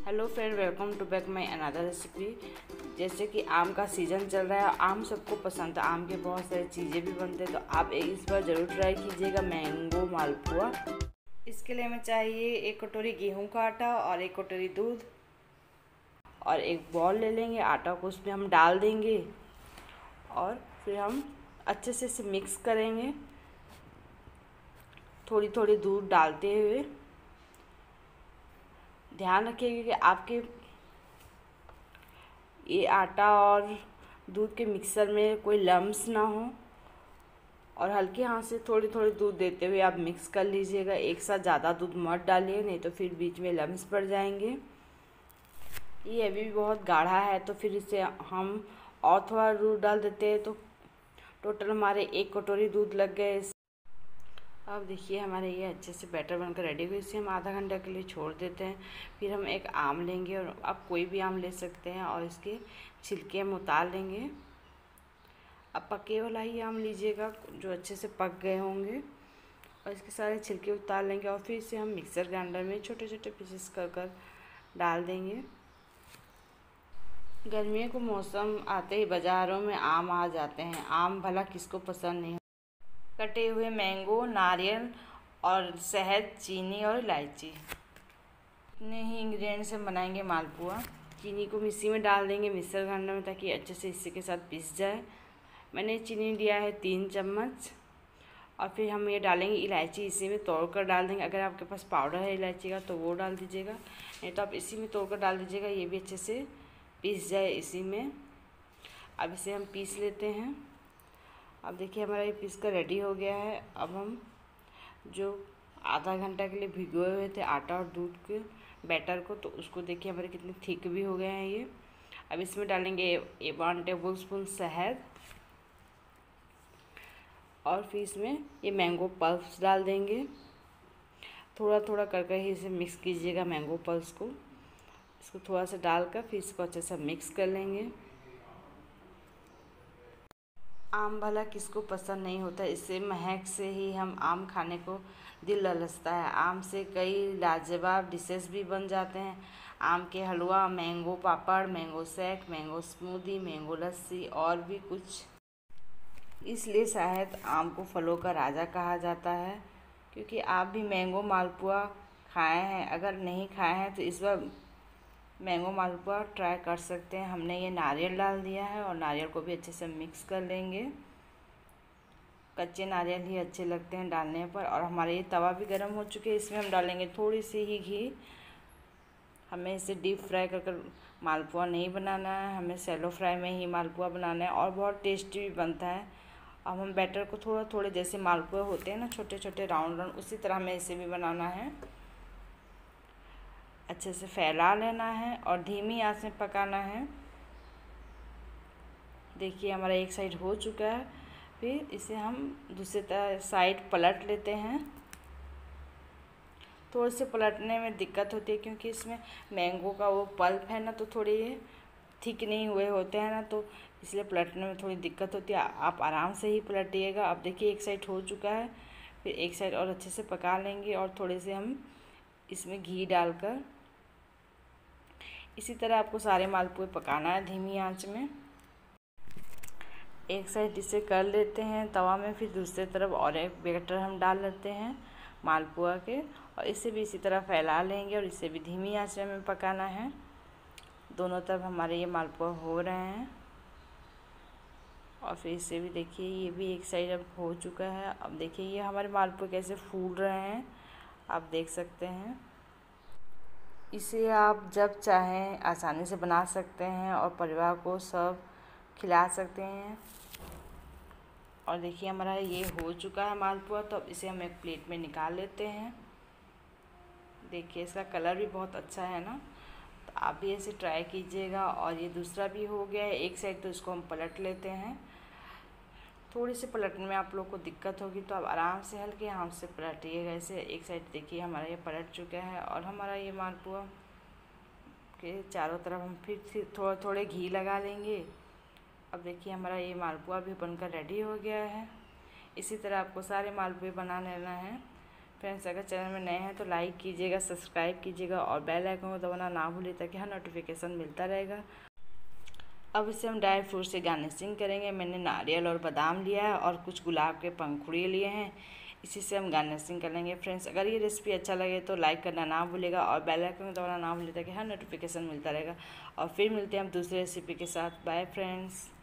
Hello friend, welcome to back my another recipe. जैसे कि आम का सीज़न चल रहा है, आम सबको पसंद है, आम के बहुत सारी चीज़ें भी बनते हैं, तो आप इस बार ज़रूर ट्राई कीजिएगा मैंगो मालपुआ। इसके लिए हमें चाहिए 1 कटोरी गेहूं का आटा और 1 कटोरी दूध और एक बॉल ले लेंगे आटा को, उसमें हम डाल देंगे और फिर हम अच्छे से इसे मिक्स करेंगे थोड़ी थोड़ी दूध डालते हुए। ध्यान रखिएगा कि आपके ये आटा और दूध के मिक्सर में कोई लम्स ना हो और हल्के हाथ से थोड़ी थोड़ी दूध देते हुए आप मिक्स कर लीजिएगा। एक साथ ज़्यादा दूध मत डालिए, नहीं तो फिर बीच में लम्स पड़ जाएंगे। ये अभी भी बहुत गाढ़ा है, तो फिर इसे हम और थोड़ा दूध डाल देते हैं, तो टोटल हमारे 1 कटोरी दूध लग गए। अब देखिए हमारे ये अच्छे से बैटर बनकर रेडी हुई। इसे हम आधा घंटा के लिए छोड़ देते हैं। फिर हम एक आम लेंगे और आप कोई भी आम ले सकते हैं और इसके छिलके हम उतार लेंगे। अब पके वाला ही आम लीजिएगा जो अच्छे से पक गए होंगे और इसके सारे छिलके उतार लेंगे और फिर इसे हम मिक्सर ग्राइंडर में छोटे छोटे पीसेस कर डाल देंगे। गर्मियों को मौसम आते ही बाज़ारों में आम आ जाते हैं। आम भला किसको पसंद नहीं। कटे हुए मैंगो, नारियल और शहद, चीनी और इलायची, इतने ही इंग्रेडिएंट्स से बनाएंगे मालपुआ। चीनी को मिक्सी में डाल देंगे मिक्सर ग्राइंडर में, ताकि अच्छे से इसी के साथ पिस जाए। मैंने चीनी लिया है 3 चम्मच और फिर हम ये डालेंगे इलायची, इसी में तोड़कर डाल देंगे। अगर आपके पास पाउडर है इलायची का तो वो डाल दीजिएगा, नहीं तो आप इसी में तोड़कर डाल दीजिएगा। ये भी अच्छे से पीस जाए इसी में। अब इसे हम पीस लेते हैं। अब देखिए हमारा ये पीस कर रेडी हो गया है। अब हम जो आधा घंटा के लिए भिगोए हुए थे आटा और दूध के बैटर को, तो उसको देखिए हमारे कितने थिक भी हो गए हैं ये। अब इसमें डालेंगे 1 टेबल स्पून शहद और फिर इसमें ये मैंगो पल्प्स डाल देंगे। थोड़ा थोड़ा करके ही इसे मिक्स कीजिएगा मैंगो पल्प्स को। इसको थोड़ा सा डालकर फिर इसको अच्छे से मिक्स कर लेंगे। आम भला किसको पसंद नहीं होता, इससे महक से ही हम आम खाने को दिल ललचता है। आम से कई लाजवाब डिशेस भी बन जाते हैं। आम के halwa, mango papad, mango shake, mango smoothie, mango lassi और भी कुछ। इसलिए शायद आम को फलों का राजा कहा जाता है। क्योंकि आप भी मैंगो मालपुआ खाए हैं, अगर नहीं खाए हैं तो इस बार मैंगो मालपुआ ट्राई कर सकते हैं। हमने ये नारियल डाल दिया है और नारियल को भी अच्छे से मिक्स कर लेंगे। कच्चे नारियल ही अच्छे लगते हैं डालने पर। और हमारे ये तवा भी गर्म हो चुके हैं, इसमें हम डालेंगे थोड़ी सी ही घी। हमें इसे डीप फ्राई कर मालपुआ नहीं बनाना है, हमें सैलो फ्राई में ही मालपुआ बनाना है और बहुत टेस्टी भी बनता है। अब हम बैटर को थोड़ा थोड़े, जैसे मालपुए होते हैं ना छोटे छोटे राउंड राउंड, उसी तरह हमें इसे भी बनाना है। अच्छे से फैला लेना है और धीमी आंच में पकाना है। देखिए हमारा एक साइड हो चुका है। फिर इसे हम दूसरे साइड पलट लेते हैं। थोड़े से पलटने में दिक्कत होती है क्योंकि इसमें मैंगो का वो पल्प है ना, तो थोड़े ये थिक नहीं हुए होते हैं ना, तो इसलिए पलटने में थोड़ी दिक्कत होती है। आप आराम से ही पलटिएगा। अब देखिए एक साइड हो चुका है, फिर एक साइड और अच्छे से पका लेंगे और थोड़े से हम इसमें घी डालकर इसी तरह आपको सारे मालपुए पकाना है धीमी आंच में। एक साइड इसे कर लेते हैं तवा में, फिर दूसरी तरफ और एक बैटर हम डाल लेते हैं मालपुआ के और इसे भी इसी तरह फैला लेंगे और इसे भी धीमी आंच में पकाना है। दोनों तरफ हमारे ये मालपुआ हो रहे हैं और फिर इसे भी देखिए ये भी एक साइड अब हो चुका है। अब देखिए ये हमारे मालपुए कैसे फूल रहे हैं, आप देख सकते हैं। इसे आप जब चाहें आसानी से बना सकते हैं और परिवार को सब खिला सकते हैं। और देखिए हमारा ये हो चुका है मालपुआ, तो अब इसे हम एक प्लेट में निकाल लेते हैं। देखिए इसका कलर भी बहुत अच्छा है ना, तो आप भी ऐसे ट्राई कीजिएगा। और ये दूसरा भी हो गया है एक साइड, तो इसको हम पलट लेते हैं। थोड़ी सी पलटने में आप लोग को दिक्कत होगी, तो आप आराम से हल्के हाथ से पलटिएगा ऐसे। एक साइड देखिए हमारा ये पलट चुका है और हमारा ये मालपुआ के चारों तरफ हम फिर थोड़ा थोड़े घी लगा लेंगे। अब देखिए हमारा ये मालपुआ भी बनकर रेडी हो गया है। इसी तरह आपको सारे मालपुए बना लेना है। फ्रेंड्स अगर चैनल में नए हैं तो लाइक कीजिएगा, सब्सक्राइब कीजिएगा और बेल आइकन को दबाना ना भूलिए ताकि हर नोटिफिकेशन मिलता रहेगा। अब इसे हम ड्राई फ्रूट से गार्निशिंग करेंगे। मैंने नारियल और बादाम लिया है और कुछ गुलाब के पंखुड़ी लिए हैं, इसी से हम गार्निशिंग कर लेंगे। फ्रेंड्स अगर ये रेसिपी अच्छा लगे तो लाइक करना ना भूलिएगा और बेल आइकन को दबाना ना भूलिए ताकि हर नोटिफिकेशन मिलता रहेगा। और फिर मिलते हैं हम दूसरी रेसिपी के साथ। Bye friends.